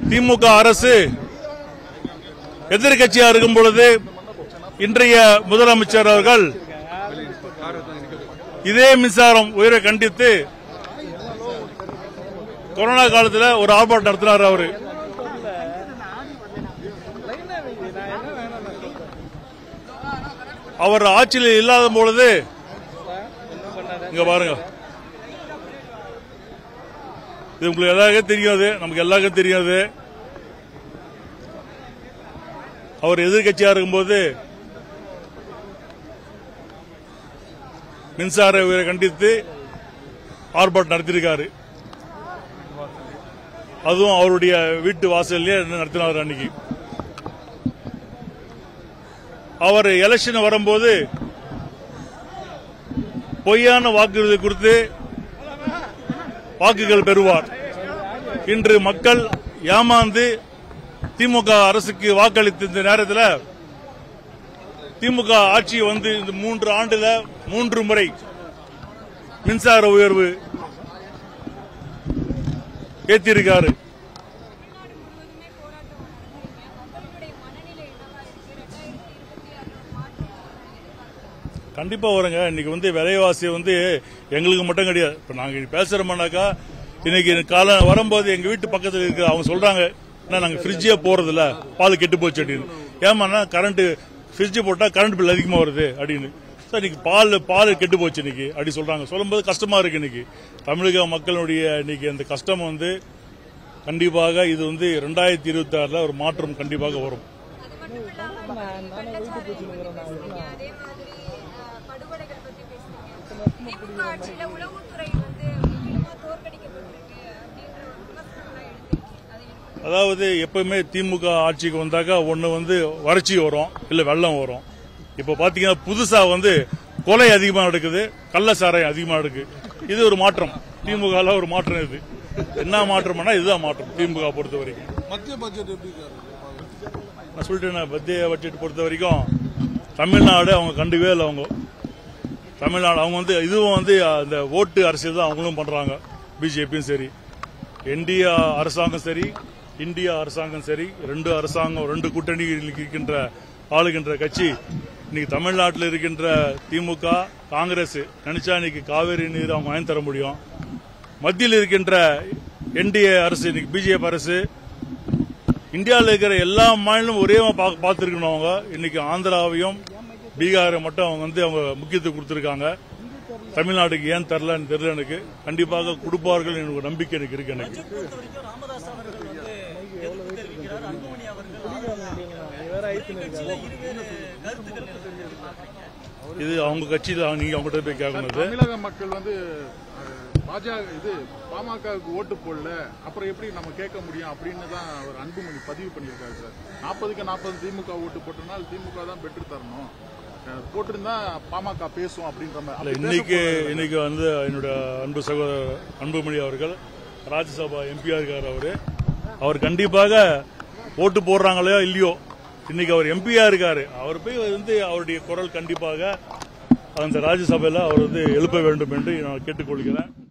திமுக அரசு எதிர்க்கட்சியாக இருக்கும் பொழுது இன்றைய முதலமைச்சர் அவர்கள் இதே மின்சாரம் உயரை கண்டித்து கொரோனா காலத்தில் ஒரு ஆர்ப்பாட்டம் நடத்தினார். அவரு அவர் ஆட்சியில் இல்லாத பொழுது இங்க பாருங்க, இது உங்களுக்கு எல்லாருக்கும் தெரியாது, நமக்கு எல்லாருக்கும் தெரியாது. அவர் எதிர்கட்சியா இருக்கும்போது மின்சார உயரை கண்டித்து ஆர்ப்பாட்டம் நடத்தியிருக்காரு. அதுவும் அவருடைய வீட்டு வாசல்லே நடத்தினார். அன்னைக்கு அவர் எலெக்ஷன் வரும்போது பொய்யான வாக்குறுதி கொடுத்து வாக்குகள் பெறுவார். இன்று மக்கள் ஏமாந்து திமுக அரசுக்கு வாக்களித்த இந்த நேரத்தில் திமுக ஆட்சி வந்து இந்த 3 ஆண்டுல 3 முறை மின்சார உயர்வு ஏற்றிருக்காரு. கண்டிப்பா வருங்க. இன்னைக்கு வந்து விலைவாசி வந்து எங்களுக்கு மட்டும் கிடையாது. இப்ப நாங்க பேசுறோம்னாக்கா இன்னைக்கு காலம் வரும்போது எங்க வீட்டு பக்கத்தில் இருக்கு, அவங்க சொல்றாங்க நாங்க ஃப்ரிட்ஜே போறது இல்ல, பால் கெட்டு போச்சு அப்படின்னு. ஏமாண்ணா கரண்ட் ஃப்ரிட்ஜ் போட்டா கரண்ட் பில் அதிகமா வருது அப்படின்னு. சார் இன்னைக்கு பால் கெட்டு போச்சு இன்னைக்கு அப்படி சொல்றாங்க. சொல்லும்போது கஷ்டமா இருக்கு. இன்னைக்கு தமிழக மக்களுடைய இன்னைக்கு அந்த கஷ்டம் வந்து கண்டிப்பாக இது வந்து 2026 ஒரு மாற்றம் கண்டிப்பாக வரும். அதாவது எப்பவுமே திமுக ஆட்சிக்கு வந்தாக்கா ஒண்ணு வந்து வறட்சி வரும், இல்ல வெள்ளம் வரும். இப்ப பாத்தீங்கன்னா புதுசா வந்து கொலை அதிகமா நடக்குது, கள்ள சாராயம் அதிகமா இருக்கு. இது ஒரு மாற்றம், திமுக ஒரு மாற்றம். இது என்ன மாற்றம்னா இதுதான் மாற்றம் திமுக பொறுத்த வரைக்கும். மத்திய பட்ஜெட் எப்படி நான் சொல்லிட்டேன், மத்திய பட்ஜெட் பொறுத்த வரைக்கும் தமிழ்நாடு அவங்க கண்டுவே இல்லை. அவங்க தமிழ்நாடு அவங்க வந்து இதுவும் வந்து அந்த ஓட்டு அரசியல் தான் அவங்களும் பண்றாங்க. பிஜேபியும் சரி, என்டிஏ அரசாங்கம் சரி, இந்தியா அரசாங்கம் சரி, 2 அரசாங்கம் 2 கூட்டணியில் இருக்கின்ற ஆளுகின்ற கட்சி இன்னைக்கு தமிழ்நாட்டில் இருக்கின்ற திமுக காங்கிரஸ் நினைச்சா இன்னைக்கு காவிரி நீர் அவங்க வாங்கி தர முடியும். மத்தியில் இருக்கின்ற என்டிஏ அரசு இன்னைக்கு பிஜேபி அரசு இந்தியாவில் இருக்கிற எல்லா மாநிலமும் ஒரே பார்த்திருக்கணும். அவங்க இன்னைக்கு ஆந்திராவையும் பீகாரை மட்டும் அவங்க வந்து அவங்க முக்கியத்துவம் கொடுத்திருக்காங்க. தமிழ்நாட்டுக்கு ஏன் தரலன்னு தெரியல. எனக்கு கண்டிப்பாக கொடுப்பார்கள் எனக்கு நம்பிக்கை எனக்கு இருக்கு. எனக்கு இது அவங்க கட்சியில நீங்க அவங்ககிட்ட போய் கேட்கணும். தமிழக மக்கள் வந்து பாமகவுக்கு ஓட்டு போடல, அப்புறம் எப்படி நம்ம கேட்க முடியும் அப்படின்னு தான் ஒரு அன்புமணி பதிவு பண்ணியிருக்காரு சார். 40க்கு 40 திமுக ஓட்டு போட்டனால் திமுக தான் பெற்று தரணும், போட்டிருந்தா பாமக பேசும் அப்படின்ற மாதிரி. இன்னைக்கு வந்து என்னோட அன்பு சகோதரர் அன்புமணி அவர்கள் ராஜ்யசபா எம்பியா இருக்காரு. அவர் கண்டிப்பாக ஓட்டு போடுறாங்களோ இல்லையோ இன்னைக்கு அவர் எம்பியா இருக்காரு. அவர் போய் வந்து அவருடைய குரல் கண்டிப்பாக அந்த ராஜ்யசபையில் அவர் வந்து எழுப்ப வேண்டும் என்று நான் கேட்டுக்கொள்கிறேன்.